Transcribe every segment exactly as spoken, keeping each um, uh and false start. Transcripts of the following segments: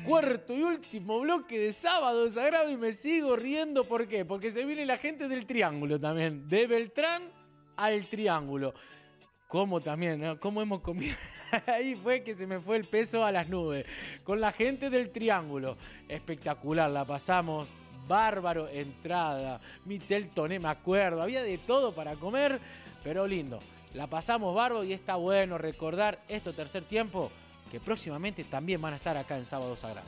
cuarto y último bloque de Sábado Sagrado y me sigo riendo. ¿Por qué? Porque se viene la gente del Triángulo también. De Beltrán al Triángulo. ¿Cómo también? ¿No? ¿Cómo hemos comido? Ahí fue que se me fue el peso a las nubes. Con la gente del Triángulo. Espectacular, la pasamos. Bárbaro, entrada. Mitel Toné, me acuerdo. Había de todo para comer, pero lindo. La pasamos bárbaro y está bueno recordar esto tercer tiempo, que próximamente también van a estar acá en Sábado Sagrado.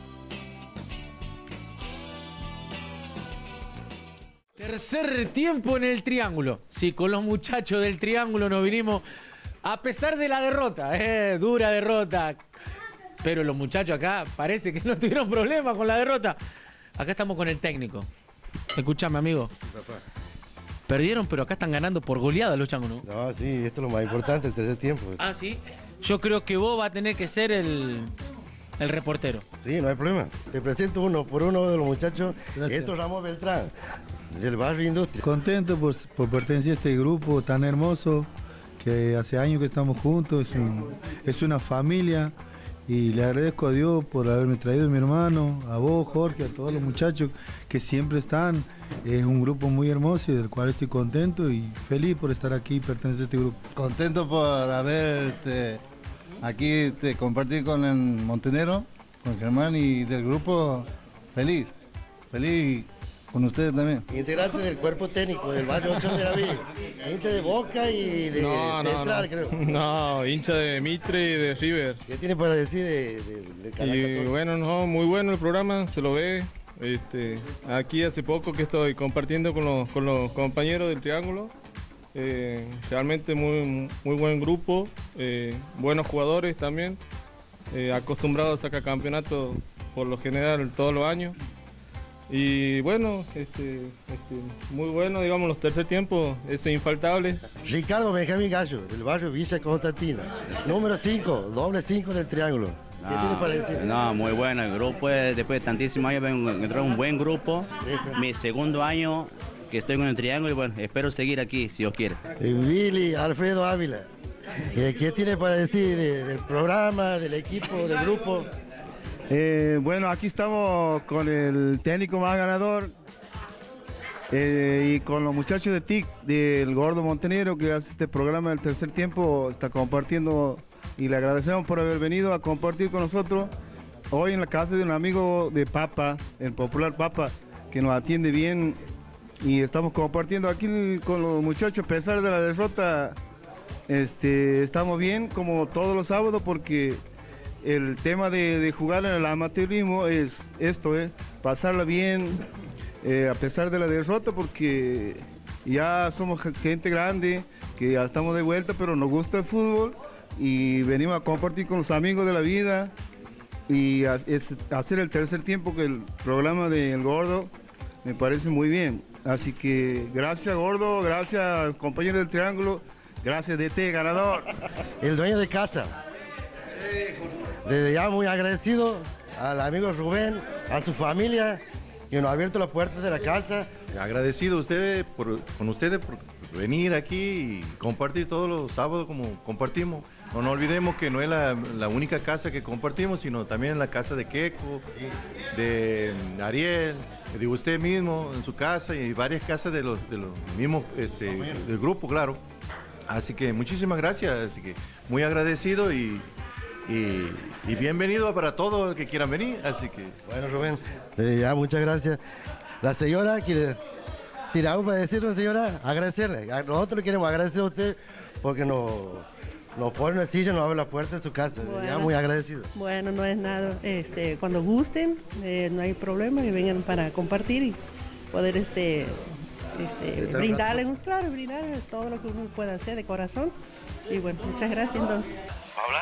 Tercer tiempo en el Triángulo. Sí, con los muchachos del Triángulo nos vinimos a pesar de la derrota, eh, dura derrota. Pero los muchachos acá parece que no tuvieron problemas con la derrota. Acá estamos con el técnico. Escuchame, amigo. Papá. Perdieron, pero acá están ganando por goleada los changos, ¿no? No, sí, esto es lo más importante, el tercer tiempo. Ah, sí. Yo creo que vos vas a tener que ser el, el reportero. Sí, no hay problema. Te presento uno por uno de los muchachos. Gracias. Esto es Ramón Beltrán, del barrio Industria. Contento por, por pertenecer a este grupo tan hermoso, que hace años que estamos juntos, es, un, es una familia. Y le agradezco a Dios por haberme traído a mi hermano, a vos, Jorge, a todos los muchachos que siempre están. Es un grupo muy hermoso y del cual estoy contento y feliz por estar aquí y pertenecer a este grupo. Contento por haber este, aquí este, compartir con el Montenegro, con Germán y del grupo. Feliz, feliz con ustedes también. Integrante del cuerpo técnico del barrio ocho de la Villa. Hincha de Boca y de no, Central, no, no. creo. No, hincha de Mitre y de River. ¿Qué tiene para decir de, de, de Canal Y catorce? bueno, no, muy bueno el programa, se lo ve. Este, aquí hace poco que estoy compartiendo con los, con los compañeros del Triángulo. Eh, realmente muy, muy buen grupo, eh, buenos jugadores también. Eh, acostumbrados a sacar campeonatos por lo general todos los años. Y bueno, este, este, muy bueno, digamos, los tercer tiempos, eso es infaltable. Ricardo Benjamín Gallo, del barrio Villa Constantina. Número cinco, doble cinco del Triángulo. ¿Qué No, tiene para decir? No, muy bueno. El grupo, es, después de tantísimos años, encontré un buen grupo. Mi segundo año que estoy con el Triángulo y bueno, espero seguir aquí, si Dios quiere. Eh, Billy Alfredo Ávila. Eh, ¿Qué tiene para decir de- del programa, del equipo, del grupo? Eh, bueno, aquí estamos con el técnico más ganador eh, y con los muchachos de T I C, del Gordo Montenegro, que hace este programa del tercer tiempo, está compartiendo y le agradecemos por haber venido a compartir con nosotros hoy en la casa de un amigo de Papa, el popular Papa, que nos atiende bien y estamos compartiendo aquí con los muchachos a pesar de la derrota. Este, estamos bien como todos los sábados porque el tema de, de jugar en el amateurismo es esto, eh, pasarla bien eh, a pesar de la derrota porque ya somos gente grande, que ya estamos de vuelta, pero nos gusta el fútbol y venimos a compartir con los amigos de la vida y a, es, hacer el tercer tiempo que el programa del Gordo me parece muy bien. Así que gracias Gordo, gracias compañeros del Triángulo, gracias D T, ganador. El dueño de casa. Desde ya muy agradecido al amigo Rubén, a su familia, que nos ha abierto las puertas de la casa. Agradecido a ustedes por, con ustedes por venir aquí y compartir todos los sábados como compartimos. No nos olvidemos que no es la, la única casa que compartimos, sino también en la casa de Keco, de Ariel, de usted mismo en su casa y varias casas de los, de los mismos este, del grupo, claro. Así que muchísimas gracias, así que muy agradecido y, y, y bienvenido para todos los que quieran venir, así que... Bueno, Rubén, desde ya muchas gracias. La señora, que tiene algo para decirnos, señora, agradecerle. A- Nosotros le queremos agradecer a usted porque nos, nos pone una silla, nos abre la puerta de su casa. Desde ya Bueno. muy agradecido. Bueno, no es nada. Este, cuando gusten, eh, no hay problema, que vengan para compartir y poder este, este, Estar brindarles, un- claro, brindar todo lo que uno pueda hacer de corazón. Y bueno, muchas gracias entonces. ¿Va a hablar?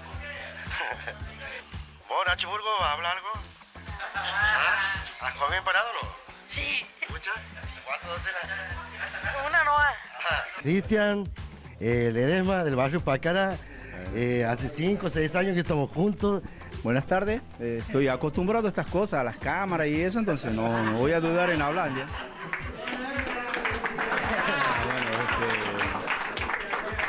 ¿Vos, Nacho Burgo, vas a hablar algo? ¿Ah? ¿Has comido empanado o no? Sí, ¿Muchas? ¿Cuántas docenas? una no hay. Cristian, eh, Ledesma, del barrio Pacara, eh, hace cinco o seis años que estamos juntos. Buenas tardes, eh, estoy acostumbrado a estas cosas, a las cámaras y eso, entonces no, no voy a dudar en hablar ya.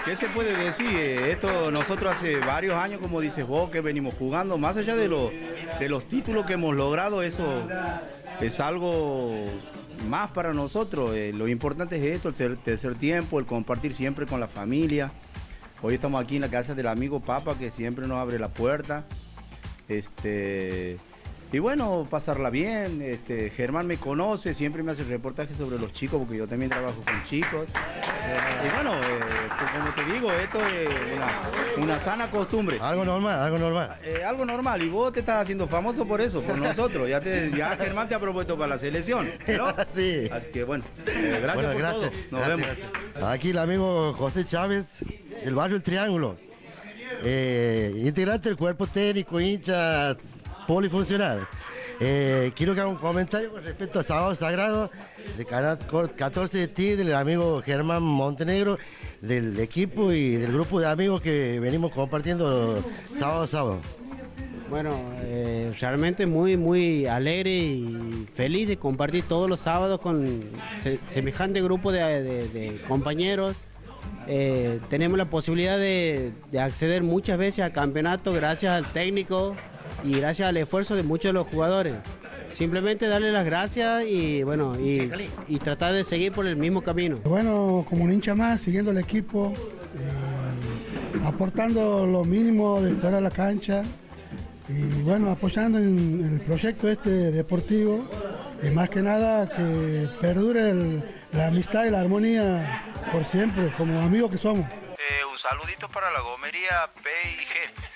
¿Qué se puede decir? Eh, Esto nosotros hace varios años, como dices vos, que venimos jugando, más allá de, lo, de los títulos que hemos logrado, eso es algo más para nosotros. Eh, lo importante es esto, el ter- tercer tiempo, el compartir siempre con la familia. Hoy estamos aquí en la casa del amigo Papa, que siempre nos abre la puerta. Este, y bueno, pasarla bien. Este, Germán me conoce, siempre me hace reportajes sobre los chicos, porque yo también trabajo con chicos. Y bueno, eh, pues como te digo, esto es una, una sana costumbre. Algo normal, algo normal. Eh, algo normal, y vos te estás haciendo famoso por eso, por nosotros. Ya, te, ya Germán te ha propuesto para la selección, ¿no? Sí. Así que bueno, eh, gracias Bueno, por gracias. todo. Nos Gracias, vemos. gracias. Aquí el amigo José Chávez, del barrio El Triángulo. Eh, integrante del cuerpo técnico, hincha polifuncional. Eh, quiero que haga un comentario con respecto a Sábado Sagrado, de Canal catorce de T, del amigo Germán Montenegro, del equipo y del grupo de amigos que venimos compartiendo sábado a sábado. Bueno, eh, realmente muy, muy alegre y feliz de compartir todos los sábados con se- semejante grupo de, de- de compañeros. Eh, tenemos la posibilidad de, de acceder muchas veces al campeonato gracias al técnico y gracias al esfuerzo de muchos de los jugadores. Simplemente darle las gracias y bueno y, y tratar de seguir por el mismo camino. Bueno, como un hincha más, siguiendo el equipo, eh, aportando lo mínimo de fuera de la cancha y bueno, apoyando en el proyecto este deportivo y más que nada que perdure el- la amistad y la armonía por siempre, como amigos que somos. Eh, un saludito para la gomería P y G.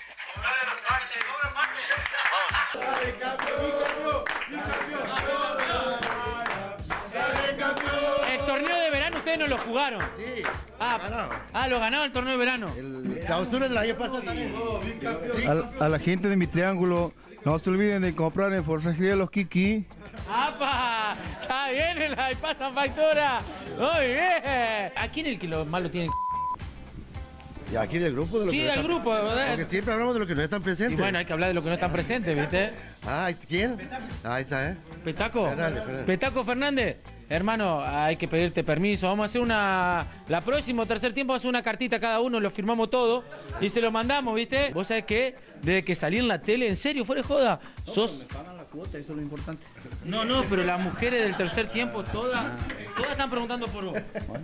El torneo de verano ustedes no lo jugaron. Sí. Ah, ah, lo ganaron el torneo de verano. El clausura del año pasado también. A, a la gente de mi triángulo, no se olviden de comprar en Forrajería Los Kiki. ¡Apa! Ya vienen la y pasan factura. Muy bien. ¿A quién es el que lo más lo tiene? Y aquí del grupo de los Sí, que no del están- grupo, ¿verdad? Porque siempre hablamos de los que no están Y presentes. bueno, hay que hablar de lo que no están presentes, ¿viste? Ah, ¿quién? Ahí está, ¿eh? Petaco. Fernández, Fernández. Petaco Fernández. Hermano, hay que pedirte permiso. Vamos a hacer una. La próxima, tercer tiempo, vamos a hacer una cartita cada uno, lo firmamos todo y se lo mandamos, ¿viste? Vos sabés que desde que salí en la tele, en serio, fuera de joda, sos. La cuota, eso es lo importante. No, no, pero las mujeres del tercer tiempo, todas, todas están preguntando por vos.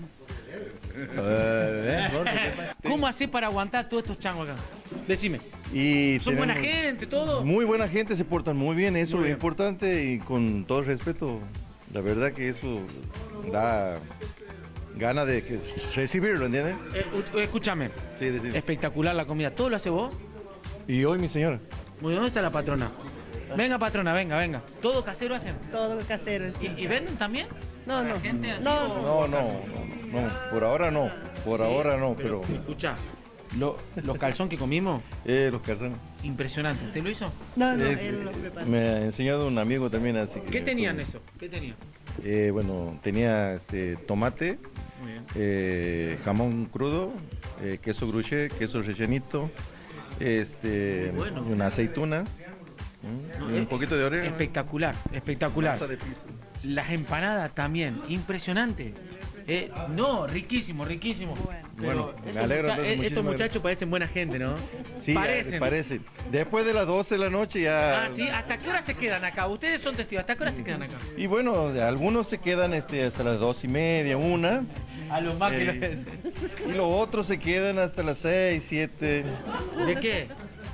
¿Cómo hacés para aguantar todos estos changos acá? Decime. Y ¿Son buena tenemos- gente, todo? Muy buena gente, se portan muy bien, eso Muy es lo bien. importante y con todo respeto, la verdad que eso da gana de que- recibirlo, ¿entiendes? Eh, u- escúchame. Sí, decime. Espectacular la comida. ¿Todo lo hace vos? Y hoy mi señora. Muy bien, ¿dónde está la patrona? Venga, patrona, venga, venga. ¿Todo casero hacen? Todo casero, sí. ¿Y, y venden también? No, no. Gente así No, o- No, no, no, no, por ahora no, por Sí, ahora no, pero... Escucha, lo- los calzón que comimos, Eh, los calzones. impresionante. ¿Usted lo hizo? No, no, Eh, él lo prepara. Me ha enseñado un amigo también, así que... ¿Qué tenían eso? ¿Qué tenían? Eh, bueno, tenía este tomate, Muy bien. eh, jamón crudo, eh, queso gruche, queso rellenito, este, Bueno. y unas aceitunas, ¿m? No, y un eh, poquito de orégano. Espectacular, espectacular. Masa de pizza. Las empanadas también, impresionante. Eh, no, riquísimo, riquísimo. Pero Bueno, me estos alegro, mucha- entonces, eh, estos muchísimas muchachos parecen buena gente, ¿no? Sí, parecen. parece. Después de las doce de la noche ya... Ah, sí, ¿hasta qué hora se quedan acá? Ustedes son testigos, ¿hasta qué hora se quedan acá? Y bueno, algunos se quedan este, hasta las dos y media, una. A los más que Eh, y los otros se quedan hasta las seis, siete. ¿De qué?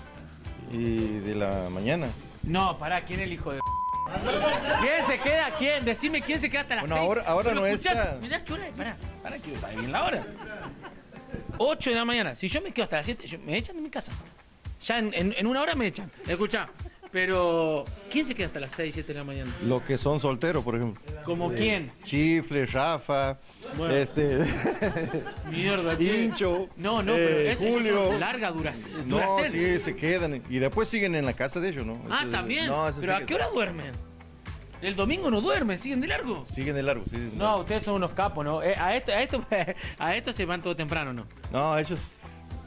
Y de la mañana. No, pará, ¿quién es el hijo de ¿Quién se queda? ¿Quién? Decime quién se queda hasta las Bueno, seis. ahora- ahora Pero no escuchá, está. Mirá qué hora es, pará, pará que está bien la hora. ocho de la mañana. Si yo me quedo hasta las siete, yo- me echan de mi casa. Ya en, en- en una hora me echan. Escuchá. Pero, ¿quién se queda hasta las seis, siete de la mañana? Los que son solteros, por ejemplo. ¿Como quién? Chifle, Rafa, Bueno. este... Mierda, che. Hincho, No, no, eh, pero es, eso Julio. es larga duración. No, sí, se quedan. Y después siguen en la casa de ellos, ¿no? Ah, Eso- también. No, eso ¿Pero a sigue- qué hora duermen? El domingo no duermen, siguen de largo. Siguen de largo, sí. sí. No, ustedes son unos capos, ¿no? Eh, a, esto, a, esto, a esto se van todo temprano, ¿no? No, ellos...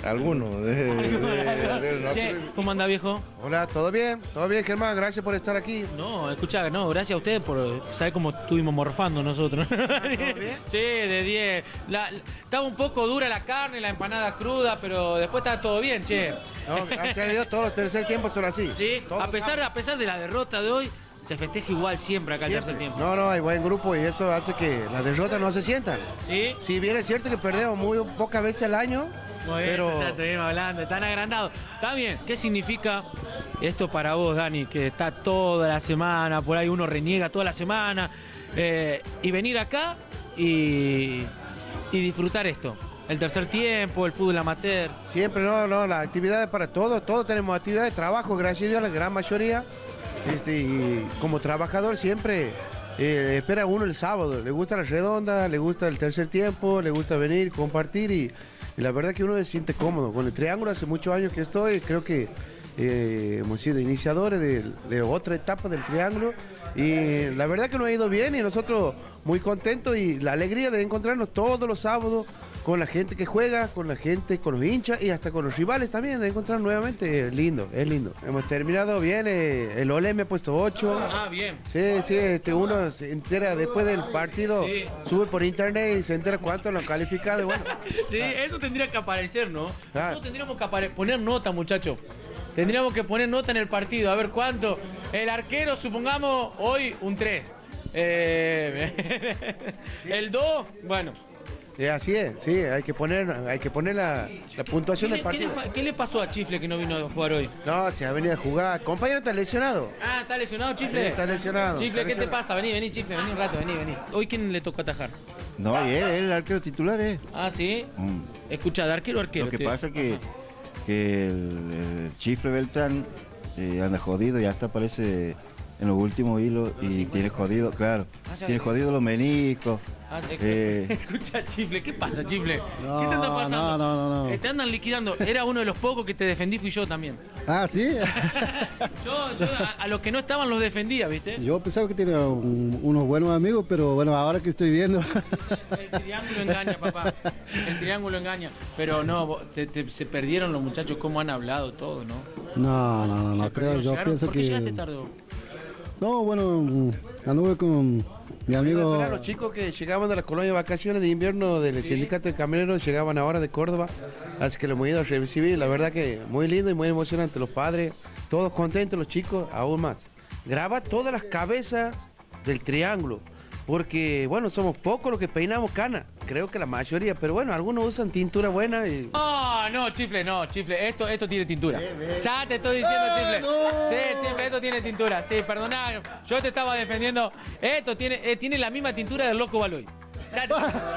Alguno. de- de- de- no, Che, ¿cómo anda, viejo? Hola, ¿todo bien? ¿Todo bien, Germán? Gracias por estar aquí. No, escucha, no, gracias a ustedes por saber cómo estuvimos morfando nosotros. Sí, de diez. La- la- estaba un poco dura la carne, la empanada cruda, pero después estaba todo bien, che. No, gracias a Dios, todos los tercer tiempos son así. Sí, a pesar, a pesar de la derrota de hoy, se festeja igual siempre acá el Siempre. tercer tiempo. No, no, hay buen grupo y eso hace que las derrotas no se sientan. ¿Sí? Si bien es cierto que perdemos muy pocas veces al año, Muy bien, pero... eso ya estuvimos hablando, están agrandados. Está bien, ¿qué significa esto para vos, Dani? Que está toda la semana, por ahí uno reniega toda la semana, eh, y venir acá y, y disfrutar esto. El tercer tiempo, el fútbol amateur. Siempre, no, no, las actividades para todos, todos tenemos actividades de trabajo, gracias a Dios, la gran mayoría. Este, y como trabajador siempre eh, espera uno el sábado, le gusta la redonda, le gusta el tercer tiempo, le gusta venir, compartir y, y la verdad que uno se siente cómodo. Con el Triángulo hace muchos años que estoy, creo que eh, hemos sido iniciadores de, de otra etapa del Triángulo y la verdad que nos ha ido bien y nosotros muy contentos y la alegría de encontrarnos todos los sábados con la gente que juega, con la gente, con los hinchas y hasta con los rivales también, de encontrar nuevamente, es lindo, es lindo. Hemos terminado bien, eh, el Ole me ha puesto ocho. Ah, bien. Sí, sí, este, uno se entera después del partido, Sí. sube por internet y se entera cuánto lo han calificado. Y bueno, Sí, eso tendría que aparecer, ¿no? Ah. Nosotros tendríamos que apare- poner nota, muchachos. Tendríamos que poner nota en el partido, a ver cuánto. El arquero, supongamos, hoy un tres. Eh, el dos, bueno. eh, así es, sí, hay que poner, hay que poner la, la puntuación ¿Qué del le, qué le partido. fa- qué le pasó a Chifle que no vino a jugar hoy? No, se ha venido a jugar. Compañero está lesionado. Ah, ¿está lesionado, Chifle? Sí, está lesionado, Chifle, está ¿qué te lesionado. pasa? Vení, vení, Chifle, vení un rato, vení, vení. ¿Hoy quién le tocó atajar? No, y él, él el arquero titular, ¿eh? Ah, ¿sí? Mm. Escucha, de arquero a arquero. Lo que te- pasa que, que el, el Chifle Beltrán eh, anda jodido, ya hasta aparece en los últimos hilos y tiene jodido, claro, Ah, ya tiene vi. jodido los meniscos. Ah, es- eh, Escucha, Chifle, ¿qué pasa, Chifle? No, ¿Qué te está pasando? no, no, no, no. Eh, Te andan liquidando. Era uno de los pocos que te defendí, fui yo también. Ah, ¿sí? Yo, yo a, a los que no estaban los defendía, ¿viste? Yo pensaba que tenía un- unos buenos amigos, pero bueno, ahora que estoy viendo... El triángulo engaña, papá. El triángulo engaña. Pero no, vos- te- te- se perdieron los muchachos, cómo han hablado todo, ¿no? No, no, no, no Se creo, perdieron, yo llegaron- pienso ¿Por qué llegaste que... tarde vos? No, bueno, anduve con mi amigo... Eran los chicos que llegaban de la colonia de vacaciones de invierno del sindicato de camioneros, llegaban ahora de Córdoba, así que lo hemos ido a recibir, la verdad que muy lindo y muy emocionante, los padres, todos contentos, los chicos, aún más. Graba todas las cabezas del Triángulo, porque bueno, somos pocos los que peinamos cana, creo que la mayoría, pero bueno, algunos usan tintura buena y... Ah, no, Chifle, no, Chifle, esto, esto tiene tintura. Ya te estoy diciendo, Chifle. Sí, Chifle, esto tiene tintura. Sí, perdoná, yo te estaba defendiendo. Esto tiene, eh, tiene la misma tintura del Loco Baloy. Ya te-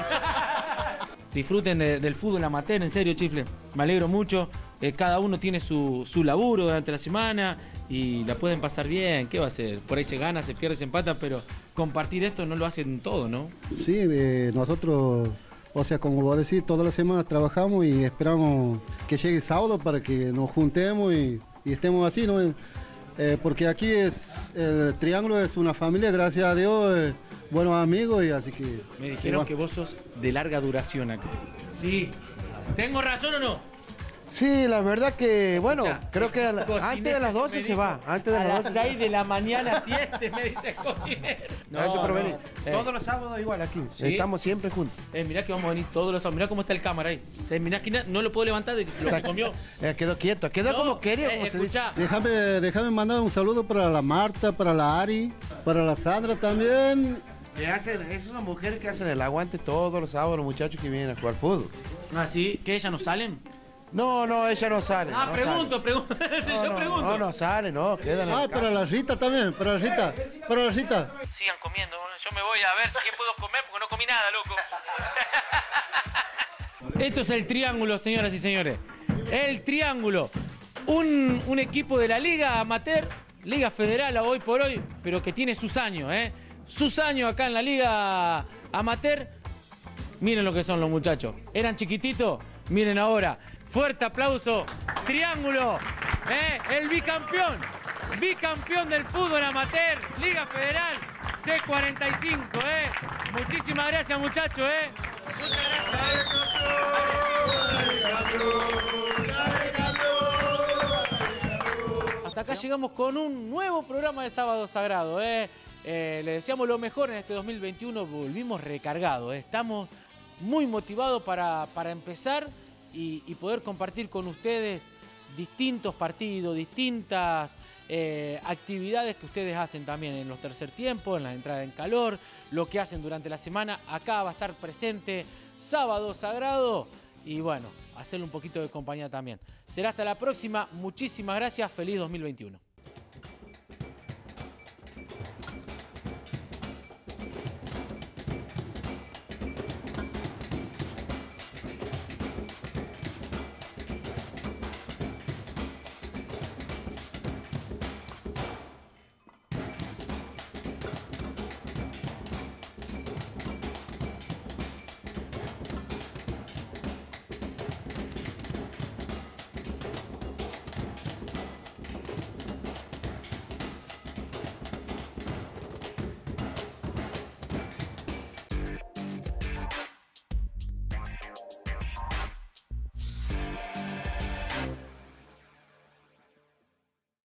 Disfruten de- del fútbol amateur, en serio, Chifle. Me alegro mucho. Eh, cada uno tiene su, su laburo durante la semana y la pueden pasar bien. ¿Qué va a ser? Por ahí se gana, se pierde, se empata, pero compartir esto no lo hacen todo, ¿no? Sí, eh, nosotros, o sea, como vos decís, todas las semanas trabajamos y esperamos que llegue el sábado para que nos juntemos y, y estemos así, ¿no? Eh, porque aquí es, el Triángulo es una familia, gracias a Dios, eh, buenos amigos y así que... Me dijeron bueno. que vos sos de larga duración acá. Sí. ¿Tengo razón o no? Sí, la verdad que, bueno, Escucha, creo que a la- cocinero antes de las me doce se dijo, va, antes de a las las doce. seis de la mañana, siete, me dice cocinero. Gracias por venir. Eh, Todos los sábados igual aquí, ¿sí? estamos siempre juntos. Eh, mirá que vamos a venir todos los sábados. Mirá cómo está el cámara ahí. Se, mirá que na- no lo puedo levantar de lo que comió. Eh, quedó quieto, quedó No, como quería, eh, como se dice. escuchá. Déjame, déjame mandar un saludo para la Marta, para la Ari, para la Sandra también. Que hacen, es una mujer que hacen el aguante todos los sábados los muchachos que vienen a jugar fútbol. Ah, ¿sí? ¿Que ellas no salen? No, no, ella no sale. Ah, no pregunto, pregunto. sale. Yo No, no, pregunto. No, no sale, no, quedan en Ah, la para casa. la Rita también, para la Rita, para la Rita. Sigan comiendo. Yo me voy a ver si qué puedo comer porque no comí nada, loco. Esto es el Triángulo, señoras y señores. El Triángulo. Un, un equipo de la Liga Amateur, Liga Federal hoy por hoy, pero que tiene sus años, ¿eh? Sus años acá en la Liga Amateur. Miren lo que son los muchachos. Eran chiquititos, miren ahora. Fuerte aplauso. Triángulo, ¿eh? El bicampeón. Bicampeón del fútbol amateur, Liga Federal, C cuarenta y cinco, ¿eh? Muchísimas gracias, muchachos, ¿eh? Muchas gracias. acá llegamos con un nuevo programa de Sábado Sagrado. ¿eh? Eh, le deseamos lo mejor en este dos mil veintiuno. Volvimos recargados. ¿eh? Estamos muy motivados para, para empezar y, y poder compartir con ustedes distintos partidos, distintas eh, actividades que ustedes hacen también en los tercer tiempos, en la entrada en calor, lo que hacen durante la semana. Acá va a estar presente Sábado Sagrado y bueno, hacerle un poquito de compañía también. Será hasta la próxima. Muchísimas gracias. Feliz dos mil veintiuno.